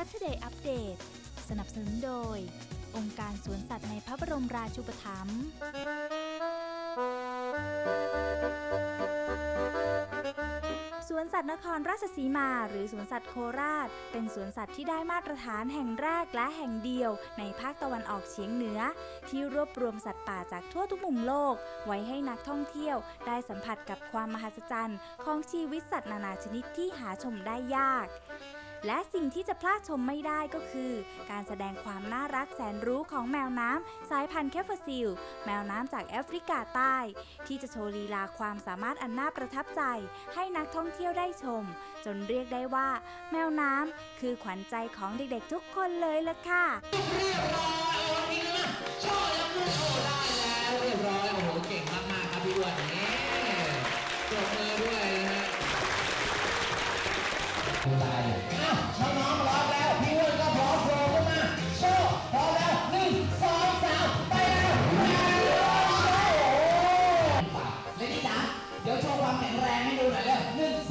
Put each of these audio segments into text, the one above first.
Saturday Update สนับสนุนโดยองค์การสวนสัตว์ในพระบรมราชูปถัมภ์สวนสัตว์นครราชสีมาหรือสวนสัตว์โคราชเป็นสวนสัตว์ที่ได้มาตรฐานแห่งแรกและแห่งเดียวในภาคตะวันออกเฉียงเหนือที่รวบรวมสัตว์ป่าจากทั่วทุกมุมโลกไว้ให้นักท่องเที่ยวได้สัมผัสกับความมหัศจรรย์ของชีวิตสัตว์นานาชนิดที่หาชมได้ยากและสิ่งที่จะพลาดชมไม่ได้ก็คือการแสดงความน่ารักแสนรู้ของแมวน้ำสายพันธุ์แคฟซิลแมวน้ำจากแอฟริกาใต้ที่จะโชว์ลีลาความสามารถอันน่าประทับใจให้นักท่องเที่ยวได้ชมจนเรียกได้ว่าแมวน้ำคือขวัญใจของเด็กๆทุกคนเลยล่ะค่ะเรียบร้อยวันนี้นะโชว์แล้วโชว์ได้แล้วเรียบร้อยโอ้โหเก่งมากๆครับพี่อ้วนนี่ปรบมือด้วยนะฮะดูลายน้องๆพร้อมแล้วพี่อ้วนก็พร้อมโผล่ขึ้นมาโชว์พร้อมแล้ว1 2 3ไปแล้วเลดี้จ๋าเดี๋ยวโชว์ความแข็งแรงให้ดูหน่อยเร็ว1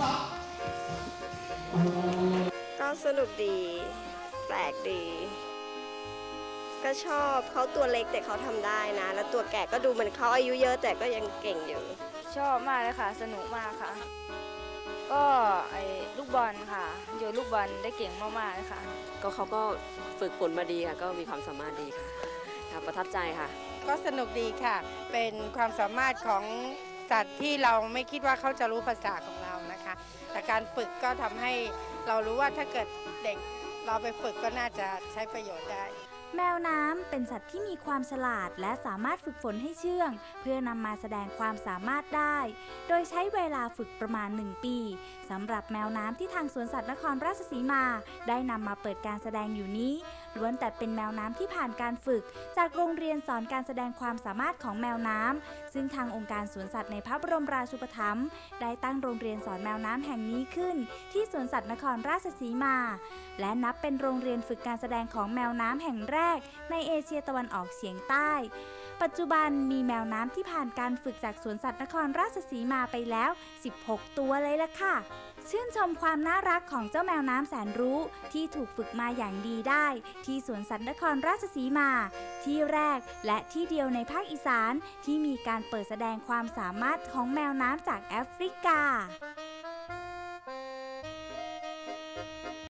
2 ก็สนุกดีแปลกดีก็ชอบเขาตัวเล็กแต่เขาทำได้นะแล้วตัวแก่ก็ดูเหมือนเขาอายุเยอะแต่ก็ยังเก่งอยู่ชอบมากเลยค่ะสนุกมากค่ะก็ลูกบอลค่ะโยนลูกบอลได้เก่งมากๆเลยค่ะก็เขาก็ฝึกฝนมาดีค่ะก็มีความสามารถดีค่ะประทับใจค่ะก็สนุกดีค่ะเป็นความสามารถของสัตว์ที่เราไม่คิดว่าเขาจะรู้ภาษาของเรานะคะแต่การฝึกก็ทำให้เรารู้ว่าถ้าเกิดเด็กเราไปฝึกก็น่าจะใช้ประโยชน์ได้แมวน้ำเป็นสัตว์ที่มีความฉลาดและสามารถฝึกฝนให้เชื่องเพื่อนำมาแสดงความสามารถได้โดยใช้เวลาฝึกประมาณ1 ปีสำหรับแมวน้ำที่ทางสวนสัตว์นครราชสีมาได้นำมาเปิดการแสดงอยู่นี้ล้วนแต่เป็นแมวน้ำที่ผ่านการฝึกจากโรงเรียนสอนการแสดงความสามารถของแมวน้ำซึ่งทางองค์การสวนสัตว์ในพระบรมราชูปถัมภ์ได้ตั้งโรงเรียนสอนแมวน้ำแห่งนี้ขึ้นที่สวนสัตว์นครราชสีมาและนับเป็นโรงเรียนฝึกการแสดงของแมวน้ำแห่งแรกในเอเชียตะวันออกเฉียงใต้ปัจจุบันมีแมวน้ำที่ผ่านการฝึกจากสวนสัตว์นครราชสีมาไปแล้ว16 ตัวเลยล่ะค่ะชื่นชมความน่ารักของเจ้าแมวน้ำแสนรู้ที่ถูกฝึกมาอย่างดีได้ที่สวนสัตว์นครราชสีมาที่แรกและที่เดียวในภาคอีสานที่มีการเปิดแสดงความสามารถของแมวน้ำจากแอฟริกา